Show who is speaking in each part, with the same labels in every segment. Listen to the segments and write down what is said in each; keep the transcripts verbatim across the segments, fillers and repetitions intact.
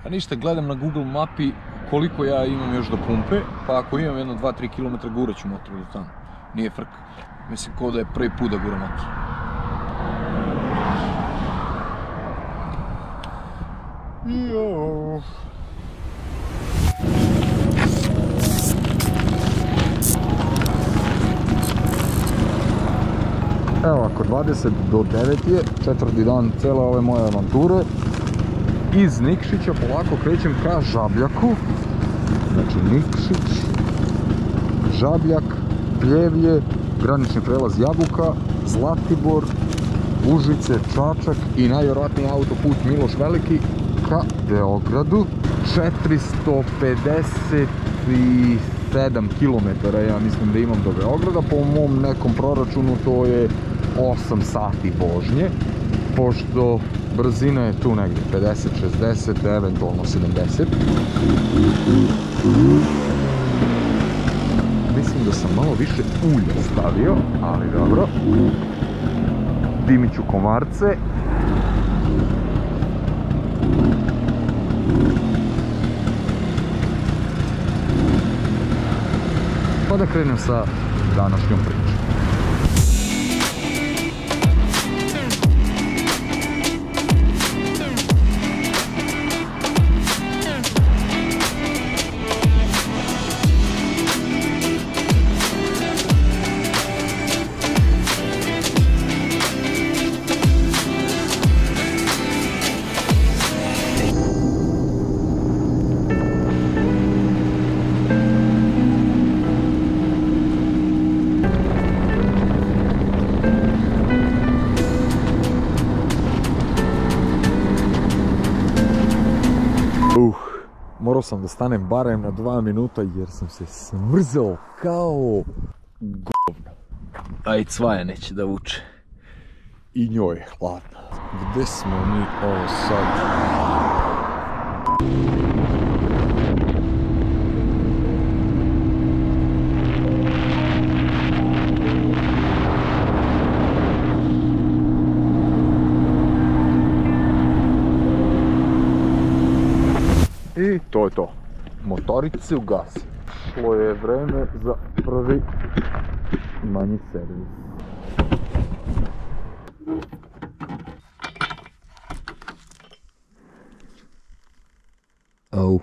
Speaker 1: Pa ništa, gledam na Google mapi koliko ja imam još do pumpe, pa ako imam jedno dva do tri kilometra gurat ću motor do tamo. Nije frka. Mislim ko da je prvi put da gura motor. Joooo. Evo ako dvadeset do devet je, četvrti dan cijele ove moje avanture. Iz Nikšića polako krećem ka Žabljaku. Znači Nikšić, Žabljak, Pljevlje, granični prelaz Jabuka, Zlatibor, Užice, Čačak i najvjerojatniji autoput Miloš Veliki ka Beogradu. četiristo pedeset sedam kilometara ja mislim da imam do Beograda, po mom nekom proračunu to je osam sati vožnje, pošto brzina je tu negdje pedeset šezdeset, eventualno sedamdeset. Mislim da sam malo više ulja stavio, ali dobro. Dimit ću komarce. Pa da krenem sa današnjom pričom. Uh, morao sam da stanem barem na dva minuta jer sam se smrzao kao govno. A i cvaja neće da vuče. I njoj je hladno. Gde smo mi ovo sad? I to je to. Motorice ugasi. Šlo je vreme za prvi manji servis. Au.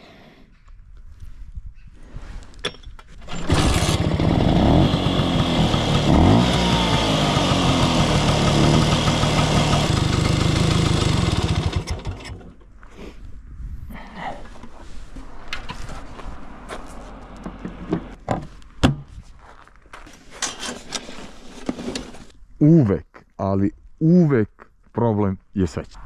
Speaker 1: Uvek, ali uvek problem je sveća.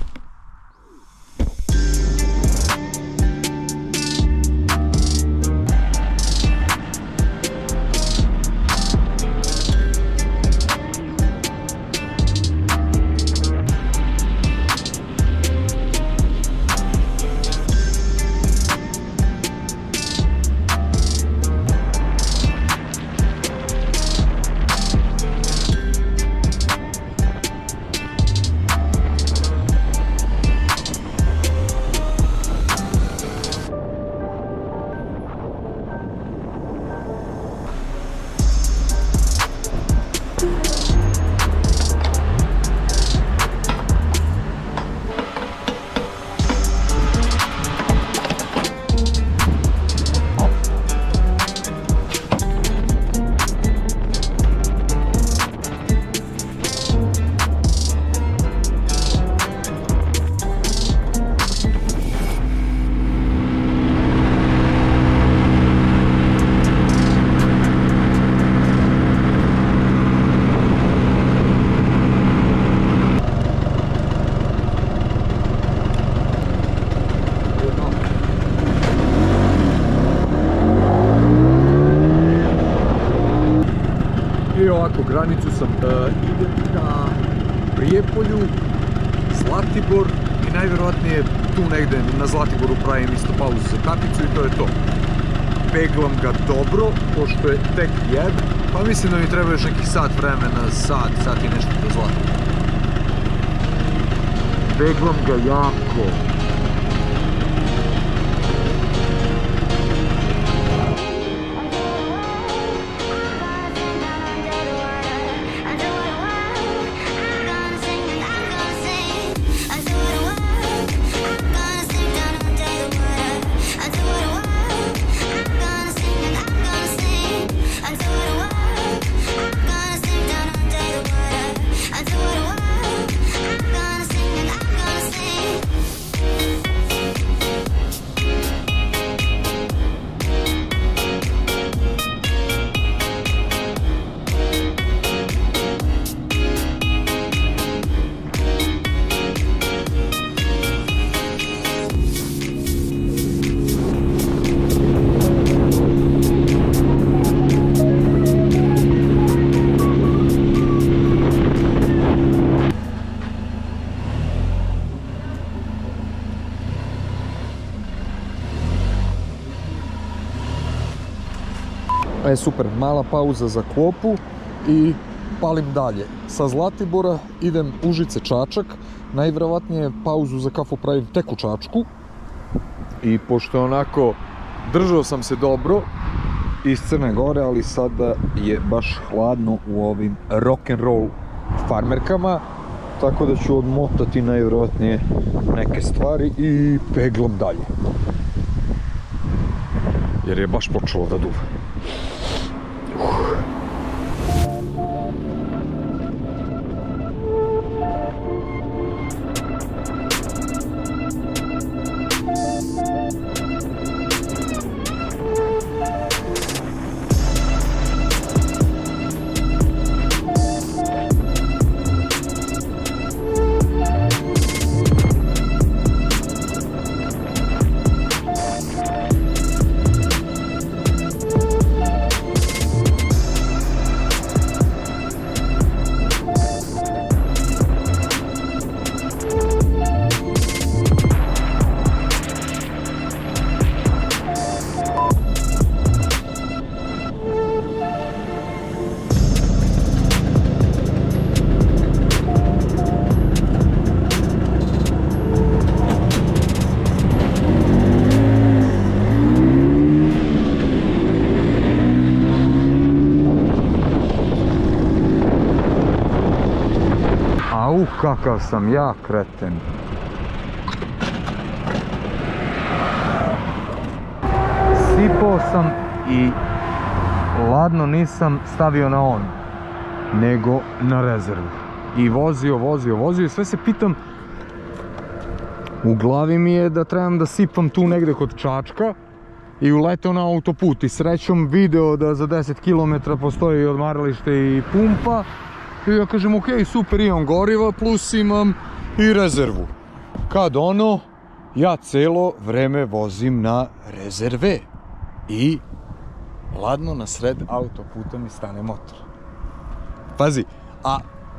Speaker 1: I ovako, granicu sam, uh, idem ka Prijepolju, Zlatibor i najvjerojatnije tu negdje na Zlatiboru pravim isto pauzu za kapicu i to je to. Peglam ga dobro, pošto je tek jed, pa mislim da mi treba još neki sat vremena, sat, sat i nešto do Zlatibora. Peglam ga jako. E, super, mala pauza za klopu i palim dalje. Sa Zlatibora idem Užice Čačak, najvjerovatnije pauzu za kafu pravim tek u Čačku. I pošto onako držao sam se dobro iz Crne Gore, ali sada je baš hladno u ovim rock'n'roll farmerkama, tako da ću odmotati najvjerojatnije neke stvari i peglam dalje. Jer je baš počelo da duva. Uh. Au, kakav sam ja kreten. Sipao sam i ladno nisam stavio na on, nego na rezervu. I vozio, vozio, vozio i sve se pitam, u glavi mi je da trebam da sipam tu negde kod Čačka i uletao na autoput i srećom video da za deset kilometara postoji odmaralište i pumpa. I ja kažem, ok, super, imam goriva, plus imam i rezervu. Kad ono, ja celo vreme vozim na rezerve. I ladno na sred autoputa mi stane motor. Pazi, a...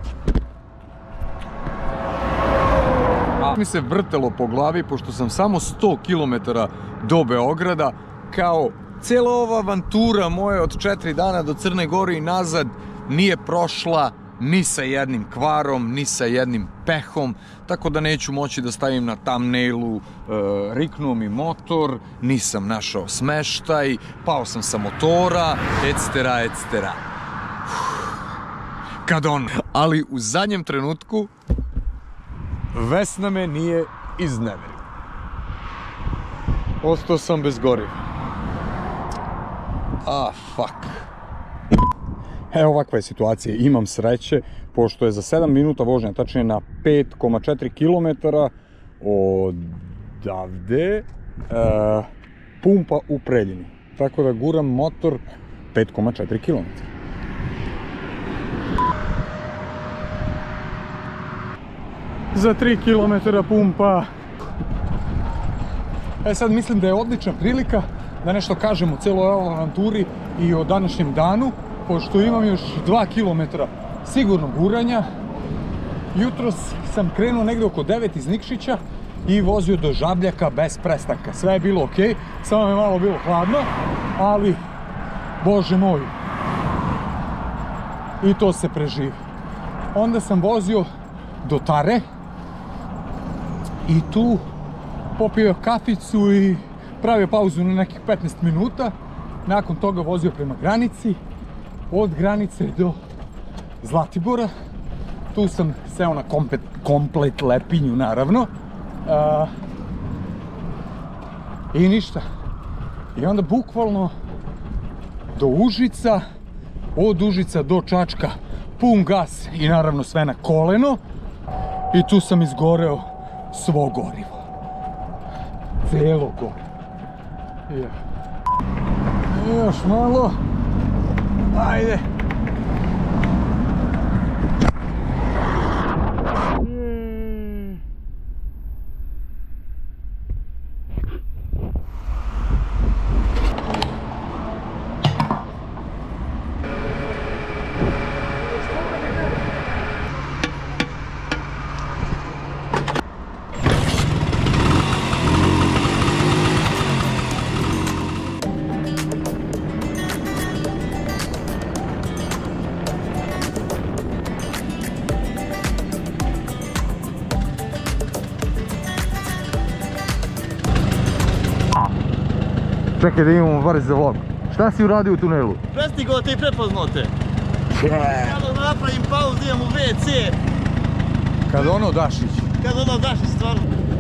Speaker 1: A mi se vrtelo po glavi, pošto sam samo sto kilometara do Beograda, kao cijela ova avantura moja od četiri dana do Crne Gore i nazad nije prošla ni sa jednim kvarom, ni sa jednim pehom, tako da neću moći da stavim na thumbnailu, e, riknuo mi motor, nisam našao smeštaj, pao sam sa motora, et cetera, et cetera. Kad on, ali u zadnjem trenutku Vesna me nije izneverila. Ostao sam bez goriva. Ah, fuck. Evo ovakva je situacija, imam sreće, pošto je za sedam minuta vožnja, tačnije na pet zarez četiri kilometara odavde, e, pumpa u Preljini. Tako da guram motor pet zarez četiri kilometara. Za tri kilometra pumpa. E sad mislim da je odlična prilika da nešto kažem o cijeloj ovoj avanturi i o današnjem danu, pošto imam još dva kilometra sigurno guranja. Jutros sam krenuo negdje oko devet iz Nikšića i vozio do Žabljaka bez prestanka. Sve je bilo ok, samo je malo bilo hladno, ali bože moj, i to se preživi. Onda sam vozio do Tare i tu popio kaficu i pravio pauzu na nekih petnaest minuta. Nakon toga vozio prema granici, od granice do Zlatibora. Tu sam seo na komplet, komplet lepinju, naravno. A, I ništa. I onda bukvalno do Užica, od Užica do Čačka pun gas i naravno sve na koleno. I tu sam izgoreo svo gorivo. Cijelo gorivo. Yeah. Još malo. Ajde. Čekaj da imamo bar za vlog. Šta si uradio u tunelu?
Speaker 2: Prestigao te i prepoznao te. Kada napravim pauzu, idem u ve ce.
Speaker 3: Kad ono Dašić.
Speaker 2: Kad ono Dašić, stvarno.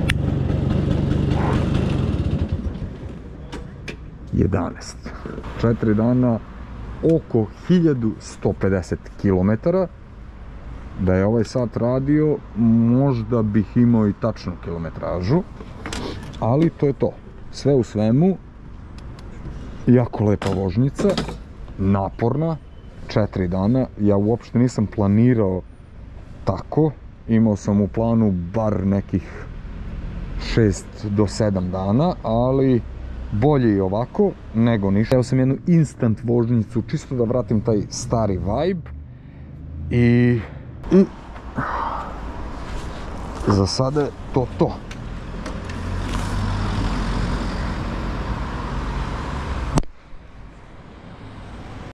Speaker 1: jedanaest. Četiri dana, oko hiljadu sto pedeset kilometara. Da je ovaj sat radio, možda bih imao i tačnu kilometražu. Ali to je to. Sve u svemu, jako lepa vožnjica, naporna, četiri dana. Ja uopšte nisam planirao tako. Imao sam u planu bar nekih šest do sedam dana, ali bolje i ovako nego ništa. Evo sam jednu instant vožnjicu, čisto da vratim taj stari vibe. I, i za sada je to to.